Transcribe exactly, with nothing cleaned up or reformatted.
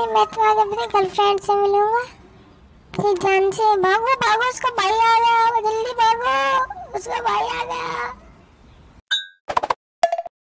मैं तो आज अपनी गर्लफ्रेंड से मिलूंगा, अपनी जान से। भागो भागो, उसका भाई आ गया, जल्दी भागो, उसका भाई आ गया।